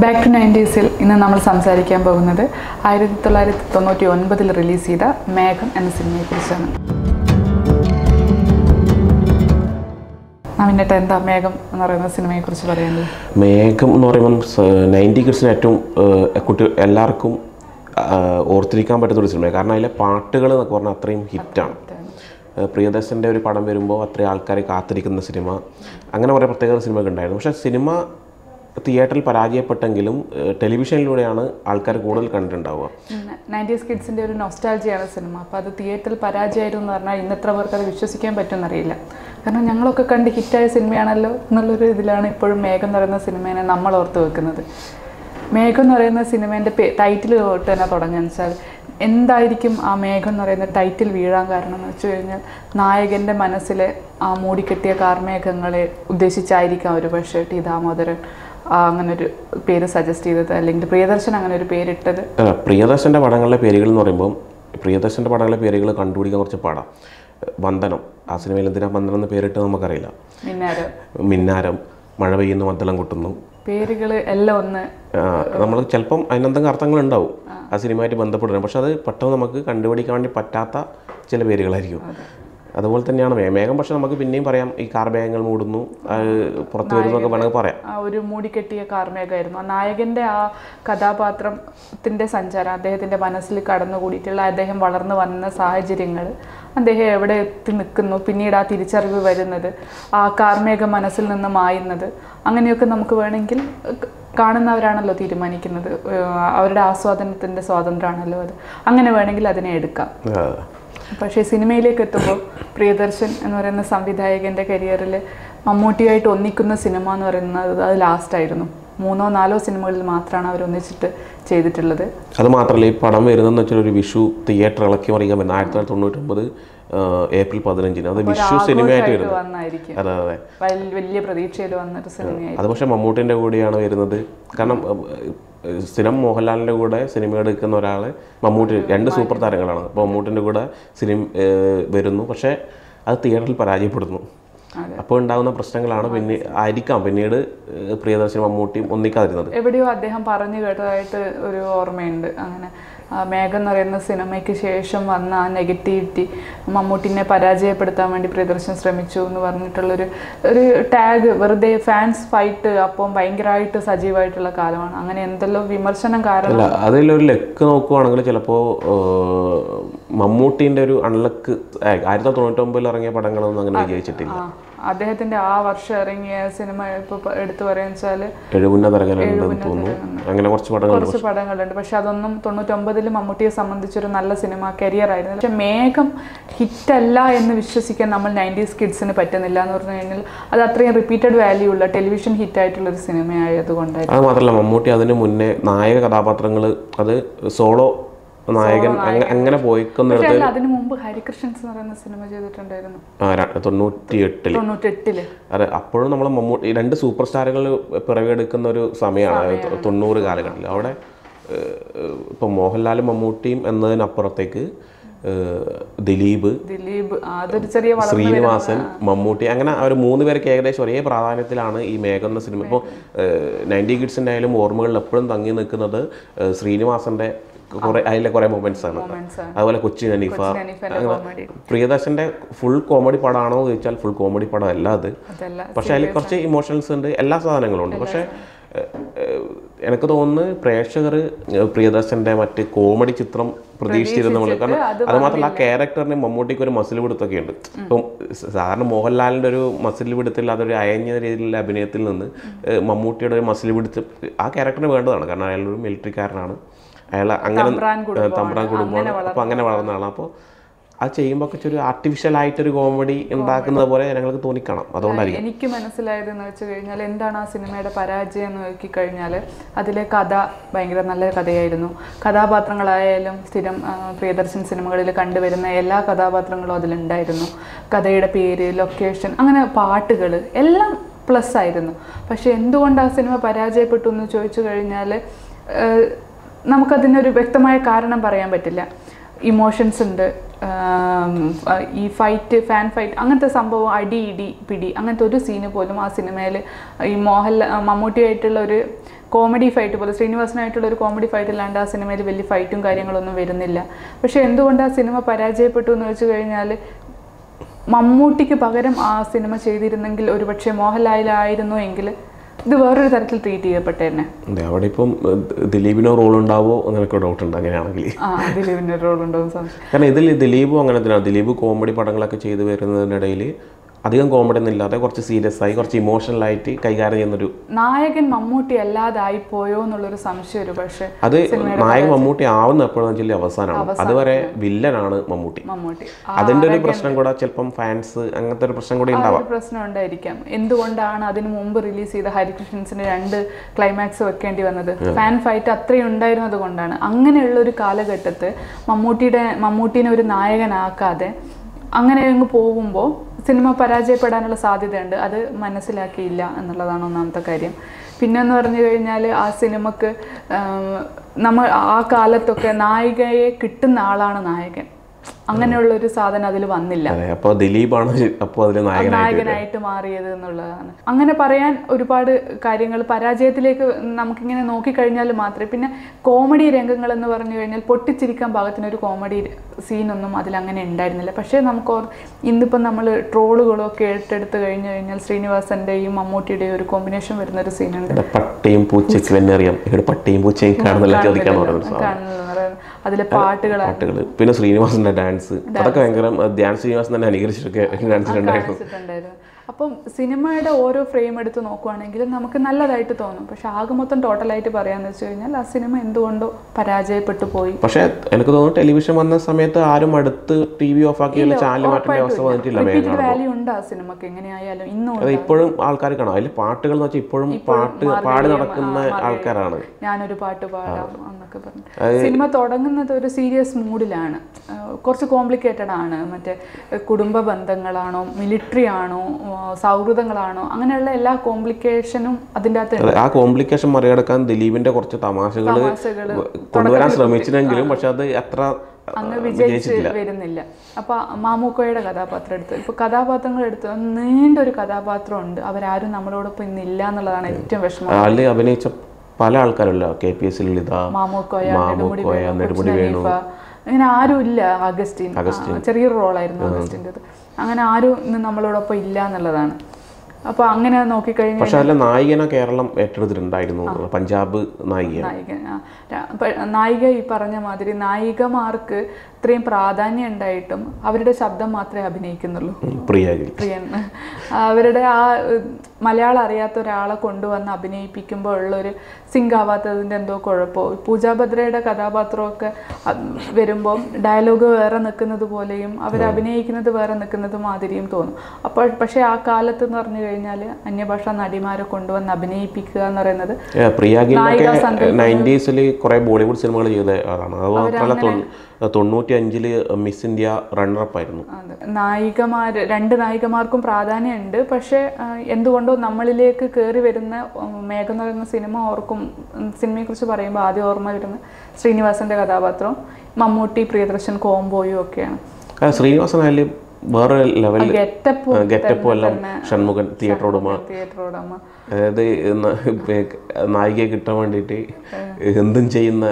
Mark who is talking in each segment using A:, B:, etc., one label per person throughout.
A: Back to 90s ഇന്ന് നമ്മൾ സംസാരിക്കാൻ പോകുന്നത് 1999 റിലീസ് ചെയ്ത മേഘം എന്ന സിനിമയെക്കുറിച്ചാണ്. നവീനേട്ട എന്താ മേഘം എന്ന് പറയുന്ന സിനിമയെക്കുറിച്ച് പറയുന്നത്?
B: മേഘം എന്ന് പറയുമ്പം 90 കിഡ്സിന് ഏറ്റവും എല്ലാവർക്കും ഓർത്തിരിക്കാൻ പറ്റുന്നൊരു സിനിമയാണ്. കാരണം അതിലെ പാട്ടുകൾ എന്നൊക്കെ പറഞ്ഞാൽ അത്രയും ഹിറ്റാണ്. പ്രിയദർശൻ്റെ ഒരു പടം വരുമ്പോൾ അത്രയും ആൾക്കാർ കാത്തിരിക്കുന്ന സിനിമ, അങ്ങനെ കുറേ പ്രത്യേക സിനിമയൊക്കെ ഉണ്ടായിരുന്നു. പക്ഷേ സിനിമ തിയേറ്ററിൽ പരാജയപ്പെട്ടെങ്കിലും ടെലിവിഷനിലൂടെയാണ് ആൾക്കാർ കൂടുതൽ കണ്ടിട്ടുണ്ടാവുക.
A: 90s കിഡ്സിൻ്റെ ഒരു നൊസ്റ്റാൾജിയാണ് സിനിമ. അപ്പോൾ അത് തിയേറ്ററിൽ പരാജയമായിരുന്നു എന്ന് പറഞ്ഞാൽ ഇന്നെത്ര പേർക്ക് അത് വിശ്വസിക്കാൻ പറ്റുമെന്നറിയില്ല. കാരണം ഞങ്ങളൊക്കെ കണ്ട് ഹിറ്റായ സിനിമയാണല്ലോ എന്നുള്ളൊരു ഇതിലാണ് ഇപ്പോഴും മേഘം എന്ന് പറയുന്ന സിനിമേനെ നമ്മൾ ഓർത്ത് വെക്കുന്നത്. മേഘം എന്ന് പറയുന്ന സിനിമേൻ്റെ ടൈറ്റിൽ തൊട്ട് തന്നെ തുടങ്ങുകയെന്ന് വെച്ചാൽ എന്തായിരിക്കും ആ മേഘം എന്ന് പറയുന്ന ടൈറ്റിൽ വീഴാൻ കാരണം എന്ന് വെച്ച് കഴിഞ്ഞാൽ നായകൻ്റെ മനസ്സിലെ ആ മൂടിക്കെട്ടിയ കാർമേഘങ്ങളെ ഉദ്ദേശിച്ചായിരിക്കാം ഒരു പക്ഷേ ടി ദാമോദരൻ അങ്ങനൊരു പേര് സജസ്റ്റ് ചെയ്തത്, അല്ലെങ്കിൽ പ്രിയദർശൻ അങ്ങനെ ഒരു പേരിട്ടത്.
B: പ്രിയദർശൻ്റെ പടങ്ങളിലെ പേരുകൾ എന്ന് പറയുമ്പോൾ പ്രിയദർശൻ്റെ പടങ്ങളിലെ പേരുകൾ കണ്ടുപിടിക്കാൻ കുറച്ച് പാടാം. വന്ദനം, ആ സിനിമയിൽ എന്തിനാ വന്ദനം എന്ന് പേരിട്ട് നമുക്കറിയില്ല. മിന്നാരം, മഴ പെയ്യുന്നു മദ്ദളം കൊട്ടുന്നു, പേരുകൾ എല്ലാം ഒന്ന് നമ്മൾ ചിലപ്പം അതിനെന്തെങ്കിലും അർത്ഥങ്ങളുണ്ടാവും ആ സിനിമയായിട്ട് ബന്ധപ്പെടുന്നത്. പക്ഷെ അത് പെട്ടെന്ന് നമുക്ക് കണ്ടുപിടിക്കാൻ വേണ്ടി പറ്റാത്ത ചില പേരുകളായിരിക്കും. അതുപോലെ തന്നെയാണ് മേഘം. പക്ഷെ നമുക്ക് പിന്നെയും പറയാം, ഈ കാർമേഘങ്ങൾ മൂടുന്നു, പുറത്തു വരുന്നു എന്നൊക്കെ വേണമെങ്കിൽ പറയാം.
A: ആ ഒരു മൂടിക്കെട്ടിയ കാർമേഘമായിരുന്നു ആ നായകൻ്റെ ആ കഥാപാത്രത്തിൻ്റെ സഞ്ചാരം, അദ്ദേഹത്തിൻ്റെ മനസ്സിൽ കടന്നുകൂടിയിട്ടുള്ള അദ്ദേഹം വളർന്നു വന്ന സാഹചര്യങ്ങൾ, അദ്ദേഹം എവിടെ എത്തി നിൽക്കുന്നു, പിന്നീട് ആ തിരിച്ചറിവ് വരുന്നത്, ആ കാർമേഘം മനസ്സിൽ നിന്ന് മായുന്നത്, അങ്ങനെയൊക്കെ നമുക്ക് വേണമെങ്കിൽ കാണുന്നവരാണല്ലോ തീരുമാനിക്കുന്നത്. അവരുടെ ആസ്വാദനത്തിൻ്റെ സ്വാതന്ത്ര്യമാണല്ലോ അത്. അങ്ങനെ വേണമെങ്കിൽ അതിനെ എടുക്കാം. പക്ഷേ സിനിമയിലേക്ക് എത്തുമ്പോൾ പ്രിയദർശൻ എന്ന് പറയുന്ന സംവിധായകൻ്റെ കരിയറിൽ മമ്മൂട്ടിയായിട്ട് ഒന്നിക്കുന്ന സിനിമ എന്ന് പറയുന്നത് അത് ലാസ്റ്റായിരുന്നു. 3-4 സിനിമകളിൽ മാത്രമാണ് അവർ ഒന്നിച്ചിട്ട് ചെയ്തിട്ടുള്ളത്.
B: അത് മാത്രമല്ല, ഈ പടം വരുന്നതെന്ന് വെച്ചാൽ ഒരു വിഷു തിയേറ്റർ ഇളക്കി മറിയാൻ പറ്റുന്ന 1999 ഏപ്രിൽ 15 അത് വിഷു സിനിമയായിട്ട്
A: വന്നായിരിക്കും.
B: അതെ അതെ,
A: വലിയ പ്രതീക്ഷയിൽ വന്നൊരു സിനിമയായിരുന്നു.
B: അത് പക്ഷേ മമ്മൂട്ടിൻ്റെ കൂടെയാണ് വരുന്നത്. കാരണം സ്ഥിരം മോഹൻലാലിൻ്റെ കൂടെ സിനിമ എടുക്കുന്ന ഒരാൾ മമ്മൂട്ടി, 2 സൂപ്പർ താരങ്ങളാണ്. അപ്പോൾ മമ്മൂട്ടിൻ്റെ കൂടെ സിനിമ വരുന്നു, പക്ഷേ അത് തിയേറ്ററിൽ പരാജയപ്പെടുന്നു. അപ്പോൾ ഉണ്ടാകുന്ന പ്രശ്നങ്ങളാണ് പിന്നീട് പ്രിയദർശനും മമ്മൂട്ടിയും ഒന്നിക്കാതിരുന്നത്.
A: എവിടെയോ അദ്ദേഹം പറഞ്ഞു കേട്ടതായിട്ട് ഒരു ഓർമ്മയുണ്ട്. അങ്ങനെ മേഘം എന്ന് പറയുന്ന സിനിമയ്ക്ക് ശേഷം വന്ന ആ നെഗറ്റിവിറ്റി മമ്മൂട്ടിനെ പരാജയപ്പെടുത്താൻ വേണ്ടി പ്രിയദർശൻ ശ്രമിച്ചു എന്ന് പറഞ്ഞിട്ടുള്ളൊരു ടാഗ്, വെറുതെ ഫാൻസ് ഫൈറ്റ് അപ്പം ഭയങ്കരമായിട്ട് സജീവമായിട്ടുള്ള കാലമാണ്. അങ്ങനെ എന്തെല്ലാം വിമർശനം കാരണം
B: അതിലൊരു ലക്ക് നോക്കുവാണെങ്കിൽ ചിലപ്പോൾ മമ്മൂട്ടീൻ്റെ ഒരു അൺലക്ക് 1999 ഇറങ്ങിയ പടങ്ങളൊന്നും അങ്ങനെ വിജയിച്ചിട്ടില്ല.
A: അദ്ദേഹത്തിന്റെ ആ വർഷം ഇറങ്ങിയ സിനിമ ഇപ്പോൾ എടുത്തു പറയാന്ന് വെച്ചാൽ
B: അങ്ങനെ കുറച്ച്
A: പടങ്ങളുണ്ട്. പക്ഷെ അതൊന്നും 99 മമ്മൂട്ടിയെ സംബന്ധിച്ചൊരു നല്ല സിനിമ കരിയർ ആയിരുന്നു. പക്ഷെ മേഘം ഹിറ്റല്ല എന്ന് വിശ്വസിക്കാൻ നമ്മൾ 90s കിഡ്സിന് പറ്റുന്നില്ല എന്ന് പറഞ്ഞു കഴിഞ്ഞാൽ അത് അത്രയും റിപ്പീറ്റഡ് വാല്യൂ ഉള്ള ടെലിവിഷൻ ഹിറ്റായിട്ടുള്ളൊരു സിനിമയായതുകൊണ്ടായിരുന്നു.
B: അത് മാത്രമല്ല, മമ്മൂട്ടി അതിന് മുന്നേ നായക കഥാപാത്രങ്ങൾ അത് സോളോ നായകൻ അങ്ങനെ പോയിക്കൊന്നെടുത്ത്
A: അതിനു മുമ്പ് ഹരികൃഷ്ണൻസ് എന്ന് പറയുന്ന സിനിമ ചെയ്തിട്ടുണ്ടായിരുന്നു
B: 98. അതെ, അപ്പോഴും നമ്മൾ മമ്മൂട്ടി 2 സൂപ്പർ സ്റ്റാറുകൾ പിറവിയെടുക്കുന്ന ഒരു സമയമാണ് 90 കാലഘട്ടത്തിൽ. അവിടെ ഇപ്പം മോഹൻലാലും മമ്മൂട്ടിയും എന്നതിനപ്പുറത്തേക്ക് ദിലീപ്, ശ്രീനിവാസൻ, മമ്മൂട്ടി, അങ്ങനെ അവർ 3 പേർക്ക് ഏകദേശം ഒരേ പ്രാധാന്യത്തിലാണ് ഈ മേഘം എന്ന സിനിമ. ഇപ്പോൾ 90 കിഡ്സിൻ്റെ ആയാലും ഓർമ്മകളിൽ എപ്പോഴും തങ്ങി നിൽക്കുന്നത് ശ്രീനിവാസൻ്റെ അതിലെ കുറേ മൊമെന്റ്സ് ആണ്. അതുപോലെ കൊച്ചി ഹനീഫ. പ്രിയദർശന്റെ ഫുൾ കോമഡി പടമാണോ എന്ന് ചോദിച്ചാൽ ഫുൾ കോമഡി പടം അല്ല അത്. പക്ഷെ അതിൽ കുറച്ച് ഇമോഷൻസ് ഉണ്ട്, എല്ലാ സാധനങ്ങളും ഉണ്ട്. പക്ഷെ എനിക്ക് തോന്നുന്നു പ്രേക്ഷകർ പ്രിയദർശന്റെ മറ്റ് കോമഡി ചിത്രം പ്രതീക്ഷിച്ചിരുന്ന പോലെ. കാരണം അത് മാത്രമല്ല, ആ ക്യാരക്ടറിന് മമ്മൂട്ടിക്ക് ഒരു മസിൽ പിടുത്തൊക്കെ ഉണ്ട്. ഇപ്പം സാധാരണ മോഹൻലാലിൻ്റെ ഒരു മസിൽ പിടുത്തിൽ അതൊരു അയഞ്ഞ രീതിയിലുള്ള അഭിനയത്തിൽ നിന്ന് മമ്മൂട്ടിയുടെ ഒരു മസിൽ പിടുത്ത് ആ ക്യാരക്ടറിന് വേണ്ടതാണ്. കാരണം അയാളൊരു മിലിറ്ററിക്കാരനാണ്, അയാൾ അങ്ങനെ തമ്പ്രാൻ കുടുംബമാണ്. അപ്പോൾ അങ്ങനെ വളർന്ന ആളാണ്. അപ്പോൾ അത് ചെയ്യുമ്പോൾ ഒക്കെ ഒരു ആർട്ടിഫിഷ്യൽ ആയിട്ടൊരു കോമഡി ഉണ്ടാക്കുന്നത് പോലെ ഞങ്ങൾക്ക് തോന്നിക്കണം. അതുകൊണ്ടായിരിക്കും
A: എനിക്ക് മനസ്സിലായതെന്ന് വെച്ച് കഴിഞ്ഞാൽ എന്താണ് ആ സിനിമയുടെ പരാജയം എന്ന് നോക്കിക്കഴിഞ്ഞാൽ അതിലെ കഥ ഭയങ്കര നല്ല കഥയായിരുന്നു. കഥാപാത്രങ്ങളായാലും സ്ഥിരം പ്രിയദർശൻ സിനിമകളിൽ കണ്ടുവരുന്ന എല്ലാ കഥാപാത്രങ്ങളും അതിലുണ്ടായിരുന്നു. കഥയുടെ പേര്, ലൊക്കേഷൻ, അങ്ങനെ പാട്ടുകൾ എല്ലാം പ്ലസ് ആയിരുന്നു. പക്ഷെ എന്തുകൊണ്ട് ആ സിനിമ പരാജയപ്പെട്ടു എന്ന് ചോദിച്ചു കഴിഞ്ഞാൽ നമുക്കതിനൊരു വ്യക്തമായ കാരണം പറയാൻ പറ്റില്ല. ഇമോഷൻസ് ഉണ്ട്, ഈ ഫൈറ്റ്, ഫാൻ ഫൈറ്റ്, അങ്ങനത്തെ സംഭവം, അടി ഇടി പിടി, അങ്ങനത്തെ ഒരു സീന് പോലും ആ സിനിമയിൽ ഈ മമ്മൂട്ടിയായിട്ടുള്ള ഒരു കോമഡി ഫൈറ്റ് പോലെ ശ്രീനിവാസനായിട്ടുള്ള ഒരു കോമഡി ഫൈറ്റ് അല്ലാണ്ട് ആ സിനിമയിൽ വലിയ ഫൈറ്റും കാര്യങ്ങളൊന്നും വരുന്നില്ല. പക്ഷെ എന്തുകൊണ്ട് ആ സിനിമ പരാജയപ്പെട്ടു എന്ന് വെച്ച് കഴിഞ്ഞാൽ മമ്മൂട്ടിക്ക് പകരം ആ സിനിമ ചെയ്തിരുന്നെങ്കിൽ ഒരുപക്ഷെ മോഹൻലാലായിരുന്നു എങ്കിൽ ഇത് വേറൊരു തരത്തിൽ ട്രീറ്റ് ചെയ്യപ്പെട്ടേന്നെ.
B: അവിടെ ഇപ്പം ദിലീപിനോ റോൾ ഉണ്ടാവോ എന്നൊക്കെ ഡൗട്ട് ഉണ്ട് അങ്ങനെയാണെങ്കിൽ.
A: ദിലീപിന് റോൾ ഉണ്ടാവും സംശയം. കാരണം
B: ഇതിൽ ദിലീപും അങ്ങനെ തന്നെയാണ്. ദിലീപ് കോമഡി പടങ്ങളൊക്കെ ചെയ്തു വരുന്നതിനിടയിൽ അധികം കോമഡി ഒന്നും ഇല്ലാതെ കുറച്ച് സീരിയസ് ആയി കുറച്ച് ഇമോഷണൽ ആയിട്ട് കൈകാര്യം ചെയ്യുന്നൊരു
A: നായകൻ മമ്മൂട്ടി അല്ലാതായി പോയോ എന്നുള്ളൊരു സംശയം ഒരു പക്ഷേ.
B: അത് നായകൻ മമ്മൂട്ടി ആവുന്ന എപ്പോഴാണെന്ന് വെച്ചാൽ അവസാനമാണ്. അതുവരെ വില്ലനാണ് മമ്മൂട്ടി. അതിന്റെ ഒരു പ്രശ്നം കൂടെ ചിലപ്പം ഫാൻസ് അങ്ങനത്തെ ഒരു പ്രശ്നം കൂടി ഉണ്ടാവാം.
A: പ്രശ്നം ഉണ്ടായിരിക്കാം. എന്തുകൊണ്ടാണ് അതിന് മുമ്പ് റിലീസ് ചെയ്ത ഹരികൃഷ്ണൻസിന് 2 ക്ലൈമാക്സ് വെക്കേണ്ടി വന്നത്? ഫാൻ ഫൈറ്റ് അത്രയും ഉണ്ടായിരുന്നത് കൊണ്ടാണ്. അങ്ങനെയുള്ള ഒരു കാലഘട്ടത്ത് മമ്മൂട്ടിനെ ഒരു നായകനാക്കാതെ അങ്ങനെ അങ്ങ് പോകുമ്പോൾ സിനിമ പരാജയപ്പെടാനുള്ള സാധ്യതയുണ്ട്. അത് മനസ്സിലാക്കിയില്ല എന്നുള്ളതാണ് ഒന്നാമത്തെ കാര്യം. പിന്നെന്ന് പറഞ്ഞു കഴിഞ്ഞാൽ ആ സിനിമക്ക് നമ്മൾ ആ കാലത്തൊക്കെ നായികയെ കിട്ടുന്ന ആളാണ് നായകൻ. അങ്ങനെയുള്ളൊരു സാധനം അതിൽ വന്നില്ല. നായകനായിട്ട് മാറിയത് എന്നുള്ളതാണ്. അങ്ങനെ പറയാൻ ഒരുപാട് കാര്യങ്ങൾ പരാജയത്തിലേക്ക് നമുക്കിങ്ങനെ നോക്കിക്കഴിഞ്ഞാൽ മാത്രമേ. പിന്നെ കോമഡി രംഗങ്ങൾ എന്ന് പറഞ്ഞു കഴിഞ്ഞാൽ പൊട്ടിച്ചിരിക്കാൻ പാകത്തിനൊരു കോമഡി സീനൊന്നും അതിലങ്ങനെ ഉണ്ടായിരുന്നില്ല. പക്ഷേ നമുക്ക് ഇന്നിപ്പം നമ്മൾ ട്രോളുകളൊക്കെ ഏറ്റെടുത്ത് കഴിഞ്ഞു കഴിഞ്ഞാൽ ശ്രീനിവാസന്റെയും മമ്മൂട്ടിയുടെയും ഒരു കോമ്പിനേഷൻ വരുന്ന ഒരു സീനുണ്ട്. അതിലെ പാട്ടുകൾ
B: പിന്നെ ശ്രീനിവാസന്റെ ഡാൻസ് അതൊക്കെ ഭയങ്കര ശ്രീനിവാസൻ തന്നെ അനുകരിച്ചിട്ടൊക്കെ കാണിച്ചിട്ടുണ്ടായിരുന്നു.
A: അപ്പം സിനിമയുടെ ഓരോ ഫ്രെയിം എടുത്ത് നോക്കുവാണെങ്കിൽ നമുക്ക് നല്ലതായിട്ട് തോന്നും. പക്ഷെ ആകെ മൊത്തം ടോട്ടലായിട്ട് പറയാന്ന് വെച്ച് കഴിഞ്ഞാൽ ആ സിനിമ എന്തുകൊണ്ടോ പരാജയപ്പെട്ടു പോയി.
B: പക്ഷെ എനിക്ക് തോന്നുന്നു ടെലിവിഷൻ വന്ന സമയത്ത് ആരും അടുത്ത് TV ഓഫ് ആക്കിയുള്ള ചാനൽ മാറ്റേണ്ട അവസ്ഥ വന്നിട്ടില്ല.
A: വാല്യൂ ഉണ്ട് ആ സിനിമക്ക് എങ്ങനെയായാലും ഇന്നും
B: ഇപ്പോഴും ആൾക്കാർ കാണാം. അതിൽ പാട്ടുകൾ എന്ന് വെച്ചാൽ ഇപ്പോഴും പാടി നടക്കുന്ന ആൾക്കാരാണ്.
A: ഞാനൊരു പാട്ട് പാടാം എന്നൊക്കെ പറഞ്ഞു. സിനിമ തുടങ്ങുന്നത് ഒരു സീരിയസ് മൂഡിലാണ്. കുറച്ച് കോംപ്ലിക്കേറ്റഡ് ആണ്. മറ്റേ കുടുംബ ബന്ധങ്ങളാണോ മിലിറ്ററി ആണോ സൗഹൃദങ്ങളാണോ അങ്ങനെയുള്ള എല്ലാ കോംപ്ലിക്കേഷനും അതിൻ്റെ അകത്ത്.
B: ആ കോംപ്ലിക്കേഷൻ മറികടക്കാൻ ദിലീപിന്റെ കുറച്ച് തമാശകൾ കൊണ്ടുവരാൻ ശ്രമിച്ചില്ലെങ്കിലും പക്ഷെ അത് അത്ര
A: അങ്ങ് വിജയിച്ച് വരുന്നില്ല. അപ്പൊ മാമുക്കോയുടെ കഥാപാത്രം എടുത്ത് ഇപ്പൊ കഥാപാത്രങ്ങൾ എടുത്ത് നീണ്ടൊരു കഥാപാത്രം ഉണ്ട്. അവരാരും നമ്മളോടൊപ്പം ഇന്നില്ല എന്നുള്ളതാണ് ഏറ്റവും വിഷമം.
B: അതിൽ അഭിനയിച്ച പല ആൾക്കാരല്ല KPS ലളിത,
A: മാമുക്കോയ, നെടുമുടി വേണു, അങ്ങനെ ആരും ഇല്ല. അഗസ്റ്റിൻ ചെറിയൊരു റോളായിരുന്നു അഗസ്റ്റിൻ്റെത്. അങ്ങനെ ആരും ഇന്ന് നമ്മളോടൊപ്പം ഇല്ല എന്നുള്ളതാണ്. അപ്പൊ അങ്ങനെ നോക്കിക്കഴിഞ്ഞാൽ
B: പക്ഷെ അല്ല നായികനെ കേരളം ഏറ്റെടുത്തിട്ടുണ്ടായിരുന്നു. പഞ്ചാബ്
A: നായിക ഈ പറഞ്ഞ മാതിരി നായികമാർക്ക് ഇത്രയും പ്രാധാന്യം ഉണ്ടായിട്ടും അവരുടെ ശബ്ദം മാത്രമേ അഭിനയിക്കുന്നുള്ളൂ. പ്രിയൻ അവരുടെ ആ മലയാളം അറിയാത്ത ഒരാളെ കൊണ്ടുവന്ന് അഭിനയിപ്പിക്കുമ്പോൾ ഉള്ളൊരു സിങ്ക് ആവാത്തതിൻ്റെ എന്തോ കുഴപ്പമോ. പൂജാഭദ്രയുടെ കഥാപാത്രമൊക്കെ വരുമ്പം ഡയലോഗ് വേറെ നിൽക്കുന്നത് പോലെയും അവരഭിനയിക്കുന്നത് വേറെ നിൽക്കുന്നത് മാതിരിയും തോന്നും. അപ്പോൾ പക്ഷേ ആ കാലത്ത് എന്ന് പറഞ്ഞു കഴിഞ്ഞാൽ അന്യഭാഷാ നടിമാരെ കൊണ്ടുവന്ന് അഭിനയിപ്പിക്കുക എന്ന് പറയുന്നത്
B: ബോളിവുഡ് സിനിമകൾ ചെയ്ത ആളാണ്. അതുപോലെ 95 മിസ് ഇന്ത്യ റണ്ണറപ്പ് ആയിരുന്നു.
A: നായികമാർ 2 നായികമാർക്കും പ്രാധാന്യമുണ്ട്. പക്ഷെ എന്തുകൊണ്ടോ നമ്മളിലേക്ക് കയറി വരുന്ന മേഘം എന്ന് പറയുന്ന സിനിമയെക്കുറിച്ച് പറയുമ്പോൾ ആദ്യം ഓർമ്മ വരുന്ന ശ്രീനിവാസന്റെ കഥാപാത്രവും മമ്മൂട്ടി പ്രിയദർശൻ കോംബോയും ഒക്കെയാണ്.
B: ശ്രീനിവാസനായാലും വേറെ ലെവൽ ഗെറ്റപ്പും എല്ലാം ഷൺമുഖൻ തിയേറ്റർ ഉടമ. അതായത് നായികയെ കിട്ടാൻ വേണ്ടിയിട്ട് എന്തും ചെയ്യുന്ന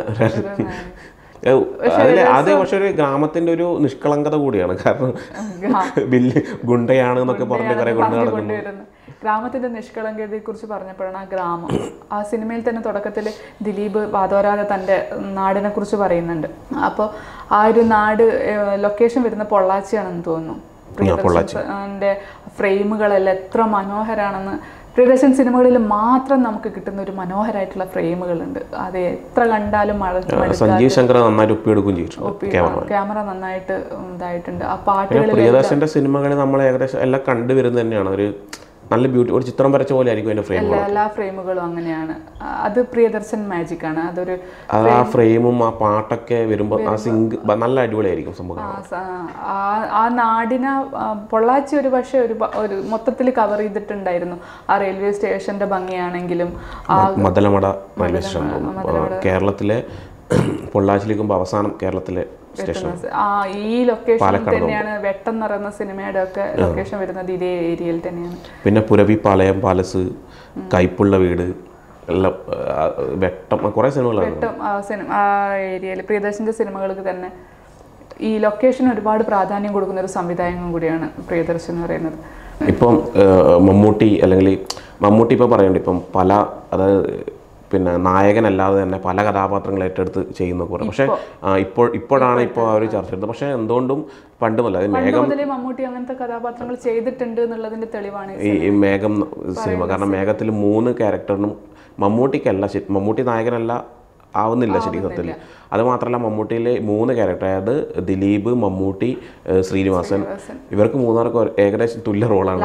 B: അത് പക്ഷെ ഒരു ഗ്രാമത്തിന്റെ ഒരു നിഷ്കളങ്കത കൂടിയാണ്. കാരണം ഗുണ്ടയാണ് എന്നൊക്കെ പറഞ്ഞ് കുറെ കൊണ്ട് നടക്കുന്നു.
A: ഗ്രാമത്തിന്റെ നിഷ്കളങ്കതയെ കുറിച്ച് പറഞ്ഞപ്പോഴാണ് ആ ഗ്രാമം ആ സിനിമയിൽ തന്നെ തുടക്കത്തിൽ ദിലീപ് വാതോരാതെ തൻ്റെ നാടിനെ കുറിച്ച് പറയുന്നുണ്ട്. അപ്പോൾ ആ ഒരു നാട് ലൊക്കേഷൻ വരുന്ന പൊള്ളാച്ചിയാണെന്ന് തോന്നുന്നു. പ്രിയദർശന്റെ ഫ്രെയിമുകളെല്ലാം എത്ര മനോഹരാണെന്ന്. പ്രിയദർശൻ സിനിമകളിൽ മാത്രം നമുക്ക് കിട്ടുന്ന ഒരു മനോഹരമായിട്ടുള്ള ഫ്രെയിമുകളുണ്ട്. അത് എത്ര കണ്ടാലും
B: സഞ്ജീവ് ശങ്കർ നന്നായിട്ട് ഒപ്പിയെടുക്കുകയും ചെയ്തു.
A: ക്യാമറ നന്നായിട്ട് ഇതായിട്ടുണ്ട്. ആ പാട്ടുകൾ
B: പ്രിയദർശന്റെ സിനിമകൾ നമ്മൾ ഏകദേശം എല്ലാം കണ്ടുവരുന്നത് തന്നെയാണ്. ഒരു നല്ല ബ്യൂട്ടി ഒരു ചിത്രം വരച്ച പോലെ ആയിരിക്കും അതിന്റെ ഫ്രെയിമുകൾ.
A: എല്ലാ ഫ്രെയിമുകളും അങ്ങനെയാണ്. അത് പ്രിയദർശൻ മാജിക് ആണ്. അതൊരു
B: ആ ഫ്രെയിമും ആ പാട്ടൊക്കെ വരുമ്പോൾ ആ സിങ്ക് നല്ല അടിപൊളിയായിരിക്കും സംഭവം.
A: ആ നാടിനെ പൊള്ളാച്ചി ഒരു പക്ഷേ ഒരു മൊത്തത്തിൽ കവർ ചെയ്തിട്ടുണ്ടായിരുന്നു. ആ റെയിൽവേ സ്റ്റേഷന്റെ ഭംഗിയാണെങ്കിലും
B: മദലമട റെയിൽവേ സ്റ്റേഷൻ കേരളത്തിലെ പൊള്ളാച്ചിലേക്കുമ്പോൾ അവസാനം കേരളത്തിലെ
A: ഈ ലൊക്കേഷൻ തന്നെയാണ്. വെട്ടം എന്ന് പറയുന്ന സിനിമയുടെ ഒക്കെ ലൊക്കേഷൻ വരുന്നത് ഇതേ ഏരിയയിൽ തന്നെയാണ്.
B: പിന്നെ പുരവി പാളയം പാലസ്, കൈപ്പുള്ള വീട്, എല്ലാം വെട്ടം കുറേ സിനിമകളാണ്.
A: ആ ഏരിയയിൽ പ്രിയദർശൻ്റെ സിനിമകൾക്ക് തന്നെ ഈ ലൊക്കേഷൻ ഒരുപാട് പ്രാധാന്യം കൊടുക്കുന്ന ഒരു സംവിധായകൻ കൂടിയാണ് പ്രിയദർശൻ എന്ന് പറയുന്നത്.
B: ഇപ്പം മമ്മൂട്ടി അല്ലെങ്കിൽ മമ്മൂട്ടി ഇപ്പോൾ പറയുന്നുണ്ട് ഇപ്പം പല അതായത് പിന്നെ നായകനല്ലാതെ തന്നെ പല കഥാപാത്രങ്ങൾ ഏറ്റെടുത്ത് ചെയ്യുന്ന കുറേ. പക്ഷേ ഇപ്പോഴാണ് ഇപ്പോൾ അവർ ചർച്ച ചെയ്യുന്നത്. പക്ഷേ എന്തുകൊണ്ടും പണ്ടുമല്ല
A: മമ്മൂട്ടി അങ്ങനത്തെ കഥാപാത്രങ്ങൾ ചെയ്തിട്ടുണ്ട് എന്നുള്ളതിന്റെ തെളിവാണ്
B: ഈ മേഘം സിനിമ. കാരണം മേഘത്തിൽ 3 ക്യാരക്ടറിനും മമ്മൂട്ടി നായകനല്ല ആവുന്നില്ല ശരിക്കും സത്യത്തിൽ. അതുമാത്രമല്ല മമ്മൂട്ടിയിലെ 3 ക്യാരക്ടർ, അതായത് ദിലീപ്, മമ്മൂട്ടി, ശ്രീനിവാസൻ, ഇവർക്ക് 3 ഏകദേശം തുല്യ റോളാണ്.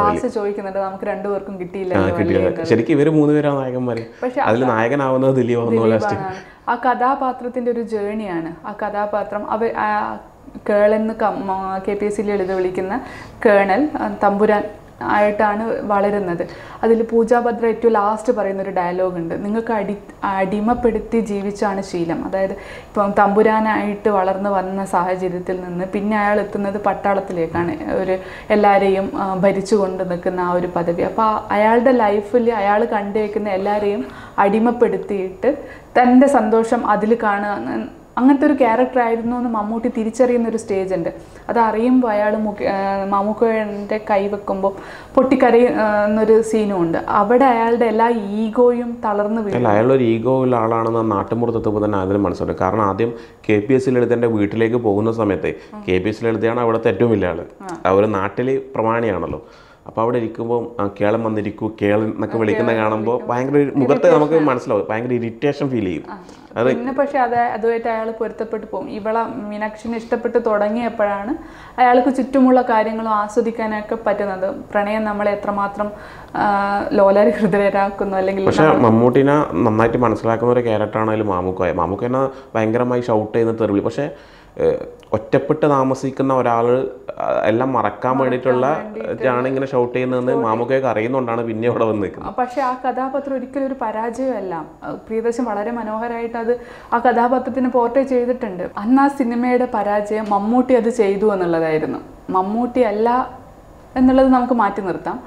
B: കിട്ടിയില്ല. ശരിക്കും ഇവർ 3 പേരാണ് നായകന്മാർ. അതിൽ നായകനാവുന്നത് ദിലീപ്.
A: ആ കഥാപാത്രത്തിന്റെ ഒരു ജേണിയാണ്. ആ കഥാപാത്രം കേളെന്ന് KPSC എഴുതി വിളിക്കുന്ന കേണൽ തമ്പുരാൻ ആയിട്ടാണ് വളരുന്നത്. അതിൽ പൂജാ ഭദ്ര ഏറ്റവും ലാസ്റ്റ് പറയുന്നൊരു ഡയലോഗുണ്ട്, നിങ്ങൾക്ക് അടിമപ്പെടുത്തി ജീവിച്ചാണ് ശീലം. അതായത് ഇപ്പം തമ്പുരാനായിട്ട് വളർന്നു വന്ന സാഹചര്യത്തിൽ നിന്ന് പിന്നെ അയാൾ എത്തുന്നത് പട്ടാളത്തിലേക്കാണ്, എല്ലാവരെയും ഭരിച്ചു കൊണ്ട് നിൽക്കുന്ന ആ ഒരു പദവി. അപ്പോൾ അയാളുടെ ലൈഫിൽ അയാൾ കണ്ടുവയ്ക്കുന്ന എല്ലാവരെയും അടിമപ്പെടുത്തിയിട്ട് തൻ്റെ സന്തോഷം അതിൽ കാണുക, അങ്ങനത്തെ ഒരു ക്യാരക്ടർ ആയിരുന്നു എന്ന് മമ്മൂട്ടി തിരിച്ചറിയുന്ന ഒരു സ്റ്റേജ് ഉണ്ട്. അത് അറിയുമ്പോൾ അയാൾ മമ്മൂക്കയുടെ കൈ വെക്കുമ്പോൾ പൊട്ടിക്കരയുന്നൊരു സീനും ഉണ്ട്. അവിടെ അയാളുടെ എല്ലാ ഈഗോയും തളർന്നു വീഴും.
B: അയാളൊരു ഈഗോ ഉള്ള ആളാണെന്ന് നാട്ടുമ്പുറത്തെത്തുമ്പോൾ തന്നെ അതിന് മനസ്സിലായി. കാരണം ആദ്യം KPSC എഴുതേൻ്റെ വീട്ടിലേക്ക് പോകുന്ന സമയത്ത് KPSC എഴുതിയാണ് അവിടുത്തെ ഏറ്റവും വലിയ ആൾ. അവർ നാട്ടിൽ പ്രമാണിയാണല്ലോ. അപ്പോൾ അവിടെ ഇരിക്കുമ്പോൾ കേളം വന്നിരിക്കൂ കേളൻ എന്നൊക്കെ വിളിക്കുന്ന കാണുമ്പോൾ ഭയങ്കര മുഖത്ത് നമുക്ക് മനസ്സിലാവും, ഭയങ്കര ഇറിറ്റേഷൻ ഫീൽ ചെയ്യും.
A: പിന്നെ പക്ഷെ അതുമായിട്ട് അയാൾ പൊരുത്തപ്പെട്ടു പോകും. മീനാക്ഷിനെ ഇഷ്ടപ്പെട്ട് തുടങ്ങിയപ്പോഴാണ് അയാൾക്ക് ചുറ്റുമുള്ള കാര്യങ്ങളും ആസ്വദിക്കാനൊക്കെ പറ്റുന്നത്. പ്രണയം നമ്മളെ എത്രമാത്രം ലോലാരി ഹൃദയരാക്കുന്നു. അല്ലെങ്കിൽ
B: പക്ഷെ മമ്മൂട്ടിനെ നന്നായിട്ട് മനസ്സിലാക്കുന്ന ഒരു ക്യാരക്ടറാണെങ്കിലും മാമുക്കനെ ഭയങ്കരമായി ഷൗട്ട് ചെയ്യുന്ന തെറിവിളി. പക്ഷേ ഒറ്റപ്പെട്ട് താമസിക്കുന്ന ഒരാൾ എല്ലാം മറക്കാൻ വേണ്ടിയിട്ടുള്ള ഇങ്ങനെ ഷൗട്ട് ചെയ്യുന്നതെന്ന് മാമുക്കയൊക്കെ അറിയുന്നതുകൊണ്ടാണ് പിന്നെ അവിടെ വന്ന് നിൽക്കുന്നത്.
A: പക്ഷെ ആ കഥാപാത്രം ഒരിക്കലും ഒരു പരാജയമല്ല. പ്രിയദർശൻ വളരെ മനോഹരമായിട്ട് ആ കഥാപാത്രത്തിന് പോർട്രേ ചെയ്തിട്ടുണ്ട്. അന്ന് ആ സിനിമയുടെ പരാജയം മമ്മൂട്ടി അത് ചെയ്തു എന്നുള്ളതായിരുന്നു. മമ്മൂട്ടി അല്ല എന്നുള്ളത് നമുക്ക് മാറ്റി നിർത്താം.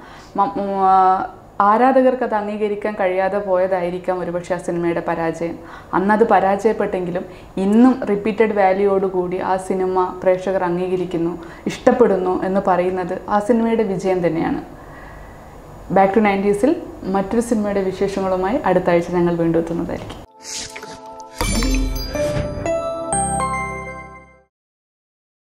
A: ആരാധകർക്ക് അത് അംഗീകരിക്കാൻ കഴിയാതെ പോയതായിരിക്കാം ഒരുപക്ഷെ ആ സിനിമയുടെ പരാജയം. അന്നത് പരാജയപ്പെട്ടെങ്കിലും ഇന്നും റിപ്പീറ്റഡ് വാല്യൂയോടുകൂടി ആ സിനിമ പ്രേക്ഷകർ അംഗീകരിക്കുന്നു, ഇഷ്ടപ്പെടുന്നു എന്ന് പറയുന്നത് ആ സിനിമയുടെ വിജയം തന്നെയാണ്. ബാക്ക് ടു 90s മറ്റൊരു സിനിമയുടെ വിശേഷങ്ങളുമായി അടുത്ത ആഴ്ച ഞങ്ങൾ വീണ്ടും എത്തുന്നതായിരിക്കും.